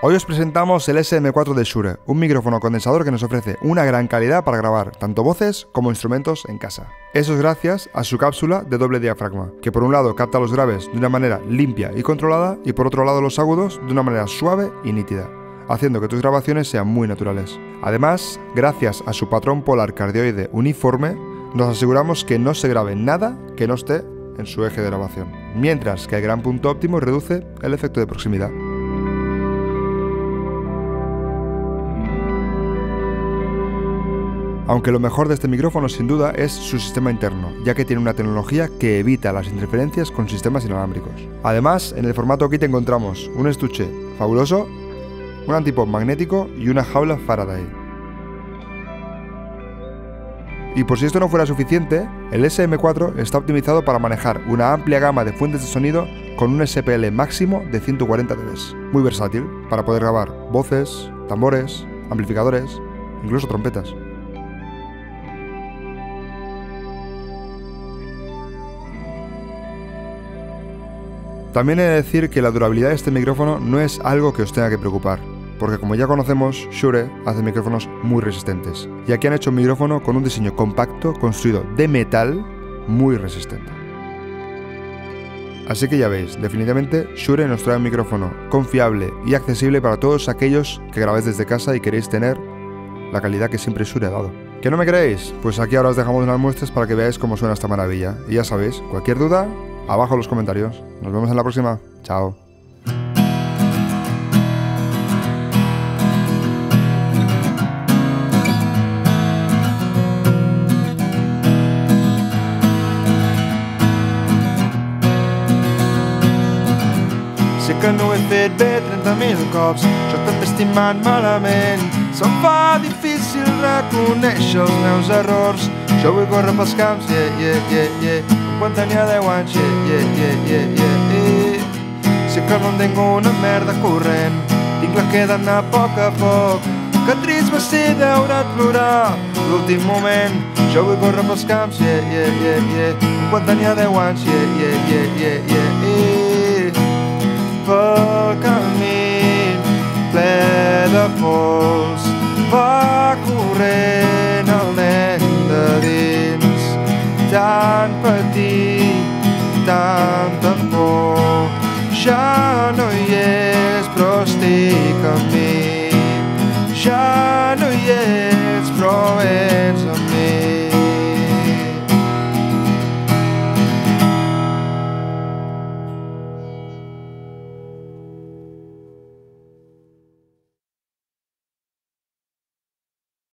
Hoy os presentamos el SM4 de Shure, un micrófono condensador que nos ofrece una gran calidad para grabar tanto voces como instrumentos en casa. Eso es gracias a su cápsula de doble diafragma, que por un lado capta los graves de una manera limpia y controlada y por otro lado los agudos de una manera suave y nítida, haciendo que tus grabaciones sean muy naturales. Además, gracias a su patrón polar cardioide uniforme, nos aseguramos que no se grabe nada que no esté en su eje de grabación, mientras que el gran punto óptimo reduce el efecto de proximidad. Aunque lo mejor de este micrófono sin duda es su sistema interno, ya que tiene una tecnología que evita las interferencias con sistemas inalámbricos. Además, en el formato kit encontramos un estuche fabuloso, un antipop magnético y una jaula Faraday. Y por si esto no fuera suficiente, el SM4 está optimizado para manejar una amplia gama de fuentes de sonido con un SPL máximo de 140 dB. Muy versátil para poder grabar voces, tambores, amplificadores, incluso trompetas. También he de decir que la durabilidad de este micrófono no es algo que os tenga que preocupar, porque como ya conocemos, Shure hace micrófonos muy resistentes, y aquí han hecho un micrófono con un diseño compacto construido de metal muy resistente. Así que ya veis, definitivamente Shure nos trae un micrófono confiable y accesible para todos aquellos que grabáis desde casa y queréis tener la calidad que siempre Shure ha dado. ¿Que no me creéis? Pues aquí ahora os dejamos unas muestras para que veáis cómo suena esta maravilla. Y ya sabéis, cualquier duda, abajo en los comentarios. Nos vemos en la próxima. Chao. Sé que no ho he fet bé 30.000 cops, jo també estimant malament. Se'm fa difícil reconèixer els meus errors. Jo vull córrer pels camps, com quan tenia 10 anys, Sé que el món tengo una merda corrent, tinc la que d'anar a poc, que trist va ser veure plorar l'últim moment. Jo vull córrer pels camps, com quan tenia 10 anys,